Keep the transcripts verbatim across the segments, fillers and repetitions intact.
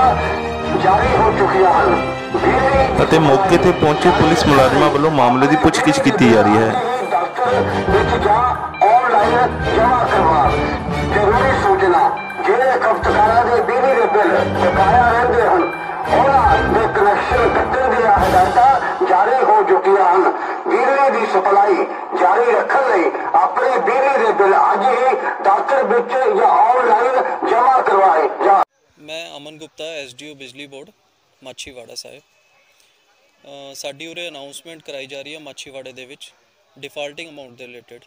ਜਾਰੀ ਹੋ ਚੁੱਕੀਆਂ ਹਨ। ਅਤੇ ਮੌਕੇ ਤੇ ਪਹੁੰਚੇ ਪੁਲਿਸ ਮੁਲਾਜ਼ਮਾਂ ਵੱਲੋਂ ਮਾਮਲੇ ਦੀ ਪੁੱਛਗਿੱਛ ਕੀਤੀ ਜਾ ਰਹੀ ਹੈ। ਦਫ਼ਤਰ ਵਿੱਚ ਜਾਂ ਆਨਲਾਈਨ ਜਮ੍ਹਾਂ ਕਰਵਾ। ਜ਼ਰੂਰੀ ਸੂਚਨਾ, ਜਿਹੜੇ ਖਪਤਕਾਰਾਂ ਦੇ ਬਿਜਲੀ ਦੇ ਬਿੱਲ ਬਕਾਇਆ ਰਹਿੰਦੇ ਹਨ ਉਹਨਾਂ ਦੇ ਕਨੈਕਸ਼ਨ ਕੱਟਣ ਦੀਆਂ ਹਦਾਇਤਾਂ ਜਾਰੀ ਹੋ ਚੁੱਕੀਆਂ ਹਨ। ਬਿਜਲੀ ਦੀ ਸਪਲਾਈ ਜਾਰੀ ਰੱਖਣ ਲਈ ਆਪਣੇ ਬਿਜਲੀ ਦੇ ਬਿੱਲ ਅੱਜ ਹੀ ਦਫ਼ਤਰ ਵਿੱਚ ਜਾਂ ਆਨਲਾਈਨ ਜਮ੍ਹਾਂ ਕਰਵਾਏ ਜਾਣ। मैं Aman Gupta S D O बिजली बोर्ड माछीवाड़ा साहिब। साड़ी उरे अनाउंसमेंट कराई जा रही है माछीवाड़े दे विच डिफाल्टिंग अमाउंट के रिलेटेड।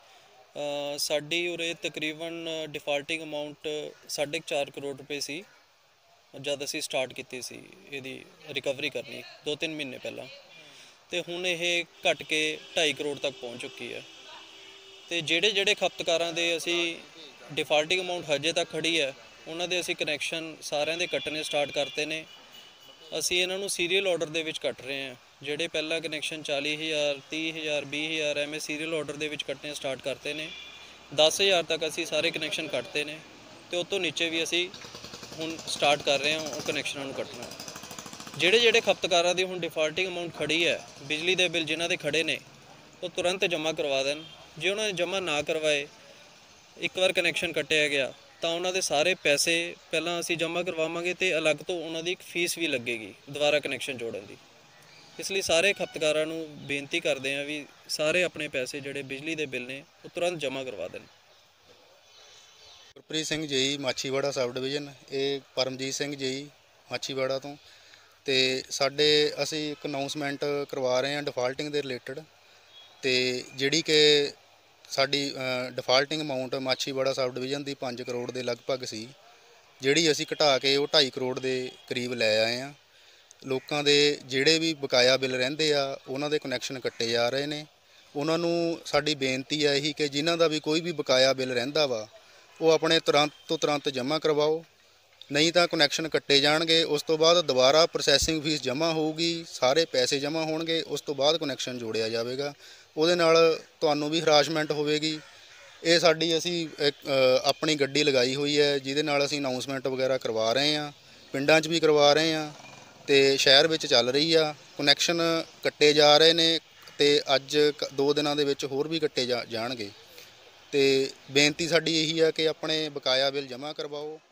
साड़ी उरे तकरीबन डिफाल्टिंग अमाउंट साढ़े चार करोड़ रुपए सी जद असी स्टार्ट की सी इहदी रिकवरी करनी दो तीन महीने पहला, तो हुण यह घट के ढाई करोड़ तक पहुँच चुकी है। तो जेड़े जेड़े खपतकारां दे असी डिफाल्टिंग अमाउंट हजे तक खड़ी है ਉਹਨਾਂ ਦੇ ਅਸੀਂ ਕਨੈਕਸ਼ਨ ਸਾਰਿਆਂ ਦੇ ਕੱਟਣੇ ਸਟਾਰਟ ਕਰਤੇ ਨੇ। ਅਸੀਂ ਇਹਨਾਂ ਨੂੰ ਸੀਰੀਅਲ ਆਰਡਰ ਦੇ ਵਿੱਚ ਕੱਟ ਰਹੇ ਹਾਂ। ਜਿਹੜੇ ਪਹਿਲਾ ਕਨੈਕਸ਼ਨ ਚਾਲੀ ਹਜ਼ਾਰ ਤੀਹ ਹਜ਼ਾਰ ਵੀਹ ਹਜ਼ਾਰ ਐਵੇਂ ਸੀਰੀਅਲ ਆਰਡਰ ਦੇ ਵਿੱਚ ਕੱਟਣੇ ਸਟਾਰਟ ਕਰਤੇ ਨੇ। ਦਸ ਹਜ਼ਾਰ ਤੱਕ ਅਸੀਂ ਸਾਰੇ ਕਨੈਕਸ਼ਨ ਕੱਟਦੇ ਨੇ ਅਤੇ ਉਸ ਤੋਂ ਨੀਚੇ ਵੀ ਅਸੀਂ ਹੁਣ ਸਟਾਰਟ ਕਰ ਰਹੇ ਹਾਂ ਉਹ ਕਨੈਕਸ਼ਨਾਂ ਨੂੰ ਕੱਟਣਾ। ਜਿਹੜੇ ਜਿਹੜੇ ਖਪਤਕਾਰਾਂ ਦੀ ਹੁਣ ਡਿਫਾਲਟਿੰਗ ਅਮਾਊਂਟ ਖੜੀ ਹੈ ਬਿਜਲੀ ਦੇ ਬਿੱਲ ਜਿਨ੍ਹਾਂ ਦੇ ਖੜੇ ਨੇ ਉਹ ਤੁਰੰਤ ਜਮ੍ਹਾਂ ਕਰਵਾ ਦੇਣ। ਜੇ ਉਹਨਾਂ ਨੇ ਜਮ੍ਹਾਂ ਨਾ ਕਰਵਾਏ, ਇੱਕ ਵਾਰ ਕਨੈਕਸ਼ਨ ਕੱਟਿਆ ਗਿਆ ਤਾਂ ਉਹਨਾਂ ਦੇ ਸਾਰੇ ਪੈਸੇ ਪਹਿਲਾਂ ਅਸੀਂ ਜਮ੍ਹਾਂ ਕਰਵਾਵਾਂਗੇ ਅਤੇ ਅਲੱਗ ਤੋਂ ਉਹਨਾਂ ਦੀ ਇੱਕ ਫੀਸ ਵੀ ਲੱਗੇਗੀ ਦੁਬਾਰਾ ਕਨੈਕਸ਼ਨ ਜੋੜਨ ਦੀ। ਇਸ ਲਈ ਸਾਰੇ ਖਪਤਕਾਰਾਂ ਨੂੰ ਬੇਨਤੀ ਕਰਦੇ ਹਾਂ ਵੀ ਸਾਰੇ ਆਪਣੇ ਪੈਸੇ ਜਿਹੜੇ ਬਿਜਲੀ ਦੇ ਬਿੱਲ ਨੇ ਉਹ ਤੁਰੰਤ ਜਮ੍ਹਾਂ ਕਰਵਾ ਦੇਣ। ਗੁਰਪ੍ਰੀਤ ਸਿੰਘ ਜੀ ਮਾਛੀਵਾੜਾ ਸਬ ਡਿਵੀਜ਼ਨ, ਇਹ ਪਰਮਜੀਤ ਸਿੰਘ ਜੀ ਮਾਛੀਵਾੜਾ ਤੋਂ। ਅਤੇ ਸਾਡੇ ਅਸੀਂ ਇੱਕ ਅਨਾਊਂਸਮੈਂਟ ਕਰਵਾ ਰਹੇ ਹਾਂ ਡਿਫਾਲਟਿੰਗ ਦੇ ਰਿਲੇਟਡ, ਅਤੇ ਜਿਹੜੀ ਕਿ ਸਾਡੀ defaulting amount Machhiwara sub division ਦੀ ਪੰਜ ਕਰੋੜ ਦੇ ਲਗਭਗ ਸੀ, ਜਿਹੜੀ ਅਸੀਂ ਘਟਾ ਕੇ ਉਹ ਢਾਈ ਕਰੋੜ ਦੇ ਕਰੀਬ ਲੈ ਆਏ ਹਾਂ। ਲੋਕਾਂ ਦੇ ਜਿਹੜੇ ਵੀ ਬਕਾਇਆ ਬਿੱਲ ਰਹਿੰਦੇ ਆ ਉਹਨਾਂ ਦੇ ਕਨੈਕਸ਼ਨ ਕੱਟੇ ਜਾ ਰਹੇ ਨੇ। ਉਹਨਾਂ ਨੂੰ ਸਾਡੀ ਬੇਨਤੀ ਹੈ ਇਹੀ ਕਿ ਜਿਨ੍ਹਾਂ ਦਾ ਵੀ ਕੋਈ ਵੀ ਬਕਾਇਆ ਬਿੱਲ ਰਹਿੰਦਾ ਵਾ ਉਹ ਆਪਣੇ ਤੁਰੰਤ ਤੋਂ ਤੁਰੰਤ ਜਮ੍ਹਾਂ ਕਰਵਾਓ, ਨਹੀਂ ਤਾਂ ਕਨੈਕਸ਼ਨ ਕੱਟੇ ਜਾਣਗੇ। ਉਸ ਤੋਂ ਬਾਅਦ ਦੁਬਾਰਾ ਪ੍ਰੋਸੈਸਿੰਗ ਫੀਸ ਜਮ੍ਹਾਂ ਹੋਊਗੀ, ਸਾਰੇ ਪੈਸੇ ਜਮ੍ਹਾਂ ਹੋਣਗੇ, ਉਸ ਤੋਂ ਬਾਅਦ ਕਨੈਕਸ਼ਨ ਜੋੜਿਆ ਜਾਵੇਗਾ। ਉਹਦੇ ਨਾਲ ਤੁਹਾਨੂੰ ਵੀ ਹਰਾਸਮੈਂਟ ਹੋਵੇਗੀ। ਇਹ ਸਾਡੀ ਅਸੀਂ ਆਪਣੀ ਗੱਡੀ ਲਗਾਈ ਹੋਈ ਹੈ ਜਿਹਦੇ ਨਾਲ ਅਸੀਂ ਅਨਾਊਂਸਮੈਂਟ ਵਗੈਰਾ ਕਰਵਾ ਰਹੇ ਹਾਂ, ਪਿੰਡਾਂ 'ਚ ਵੀ ਕਰਵਾ ਰਹੇ ਹਾਂ ਅਤੇ ਸ਼ਹਿਰ ਵਿੱਚ ਚੱਲ ਰਹੀ ਆ। ਕਨੈਕਸ਼ਨ ਕੱਟੇ ਜਾ ਰਹੇ ਨੇ ਅਤੇ ਅੱਜ ਦੋ ਦਿਨਾਂ ਦੇ ਵਿੱਚ ਹੋਰ ਵੀ ਕੱਟੇ ਜਾ ਜਾਣਗੇ। ਅਤੇ ਬੇਨਤੀ ਸਾਡੀ ਇਹੀ ਹੈ ਕਿ ਆਪਣੇ ਬਕਾਇਆ ਬਿੱਲ ਜਮ੍ਹਾਂ ਕਰਵਾਓ।